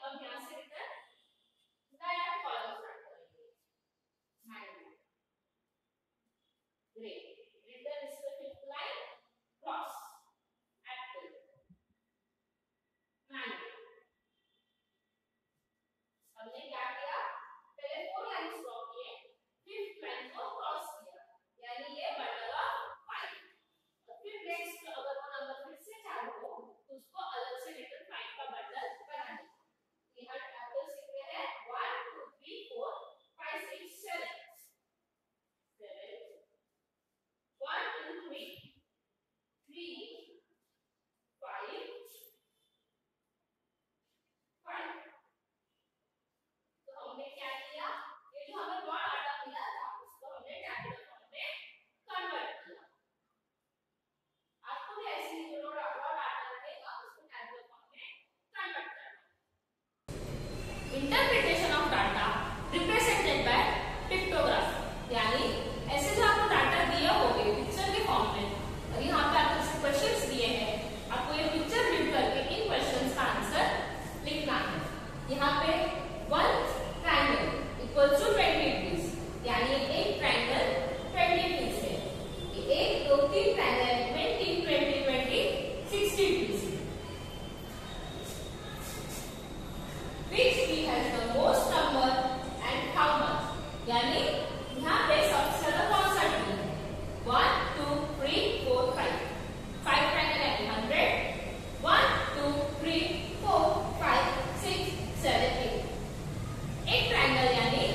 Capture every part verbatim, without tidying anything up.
हम यहाँ से रिटर्न नया कॉलम स्टार्ट करेंगे। Mango, grape, return is the fifth line, cross, apple, mango. हमने क्या किया, पहले फोर लाइंस ड्रॉ किए, फिफ्थ लाइन को क्रॉस किया, यानी ये बंडल ऑफ फाइव। फिर नेक्स्ट अगर वो नंबर फिर से चालू हो तो उसको अलग से रिटर्न फाइव का बंडल बनाना। यहाँ एप्पल्स कितने हैं, one two three four five six seven, seven, one two three, three, five, five. तो हमने क्या किया, ये जो हमें वन आटा मिला था उसको हमने टैबुलर फॉर्म में कन्वर्ट किया। आपको भी ऐसे ही जो रॉड आटा लगेगा उसको टैबुलर फॉर्म में कन्वर्ट करना। Interpretation of data represented by pictograph, यानी ऐसे जो आपको डाटा दिया होगा पिक्चर के फॉर्म में, और यहाँ पे आपको क्वेश्चंस दिए हैं, आपको ये पिक्चर रीड करके इन क्वेश्चंस का आंसर लिखना है। यहाँ पे one triangle equal to twenty degrees, यानी एक ट्रायंगल ट्वेंटी डिग्रीज है, एक दो तीन triangle twenty twenty twenty sixty degrees. Which tree has the most number and how much, यानी यहाँ पे सबसे ज्यादा कौन सा ट्री है, one two three four five, five triangle यानी hundred, one two three four five six seven eight, एक ट्रायंगल यानी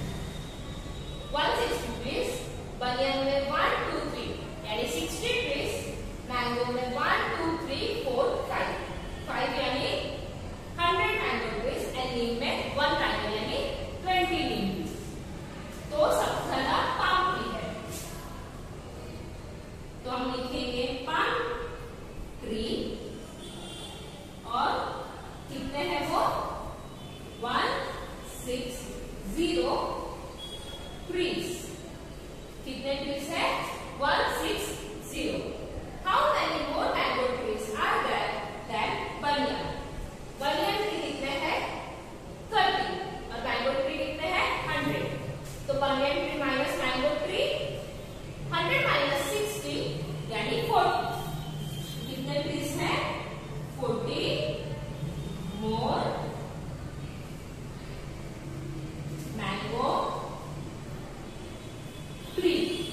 वन सिक्सटी डिग्रीज, बनियन में वन टू थ्री यानी सिक्सटी डिग्रीज, मैंगो में one two three four five, five यानी hundred mango degrees, and नीम में one triangle यानी twenty नीम। तो सबसे ज्यादा पाम ट्री है, तो हम लिखेंगे पाम ट्री, और कितने हैं वो, वन सिक्स जीरो ट्रीज। कितने ट्रीज है, one six zero. How many more mango trees are there than banyan, banyan tree कितने हैं, थर्टी, और मैंगो ट्री कितने हैं, हंड्रेड। तो banyan tree minus mango tree, hundred minus sixty यानी forty. कितने ट्रीज हैं, फोर्टी मोर मैंगो ट्री।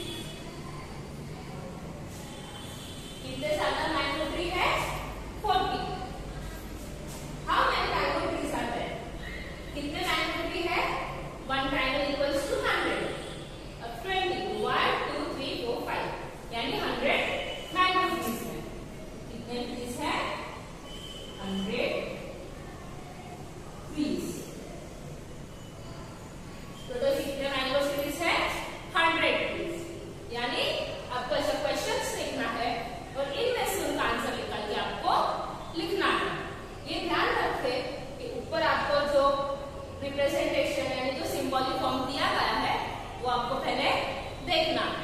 कितने ज्यादा मैंगो ट्री है, forty. How many mango trees are there, कितने मैंगो ट्री है, one triangle equals to hundred, अब twenty, one two three four five यानी हंड्रेड मैंगो ट्रीज है। कितने ट्रीज है, हंड्रेड ट्रीज। टोटल कितने मैंगो ट्रीज है, हंड्रेड ट्रीज। यानी आपको ऐसा क्वेश्चंस लिखना है और इनमें से उनका आंसर निकाल के आपको लिखना है। ये ध्यान रखें कि ऊपर आपको जो रिप्रेजेंटेशन यानी जो सिंबॉलिक फॉर्म दिया गया है वो आपको पहले देखना है।